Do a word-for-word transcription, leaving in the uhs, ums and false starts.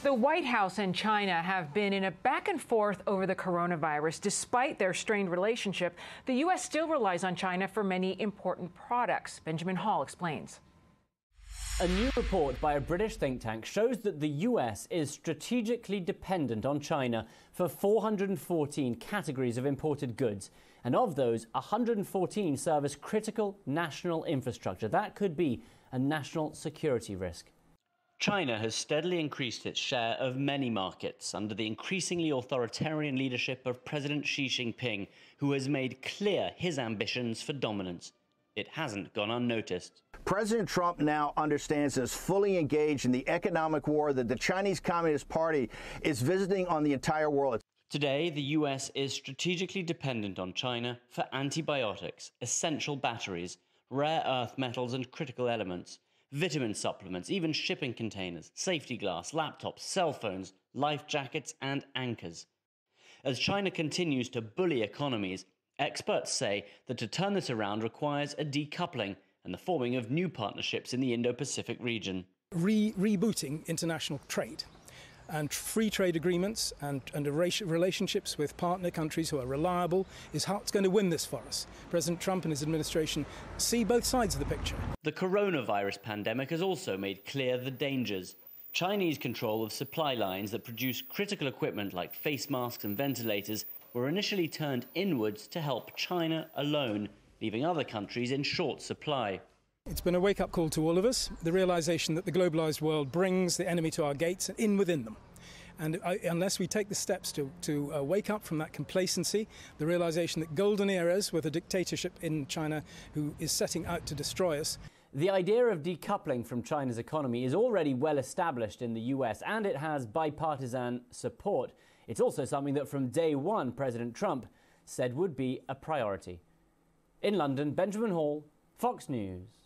The White House and China have been in a back and forth over the coronavirus. Despite their strained relationship, the U S still relies on China for many important products. Benjamin Hall explains. A new report by a British think tank shows that the U S is strategically dependent on China for four hundred fourteen categories of imported goods. And of those, one hundred fourteen serve as critical national infrastructure. That could be a national security risk. China has steadily increased its share of many markets under the increasingly authoritarian leadership of President Xi Jinping, who has made clear his ambitions for dominance. It hasn't gone unnoticed. President Trump now understands and is fully engaged in the economic war that the Chinese Communist Party is visiting on the entire world. Today, the U S is strategically dependent on China for antibiotics, essential batteries, rare earth metals and critical elements, vitamin supplements, even shipping containers, safety glass, laptops, cell phones, life jackets and anchors. As China continues to bully economies, experts say that to turn this around requires a decoupling and the forming of new partnerships in the Indo-Pacific region. Re rebooting international trade and free trade agreements and, and relationships with partner countries who are reliable is how it's going to win this for us. President Trump and his administration see both sides of the picture. The coronavirus pandemic has also made clear the dangers. Chinese control of supply lines that produce critical equipment like face masks and ventilators were initially turned inwards to help China alone, leaving other countries in short supply. It's been a wake-up call to all of us, the realization that the globalized world brings the enemy to our gates and in within them. And I, unless we take the steps to, to uh, wake up from that complacency, the realization that golden eras with a dictatorship in China who is setting out to destroy us. The idea of decoupling from China's economy is already well established in the U S and it has bipartisan support. It's also something that from day one President Trump said would be a priority. In London, Benjamin Hall, Fox News.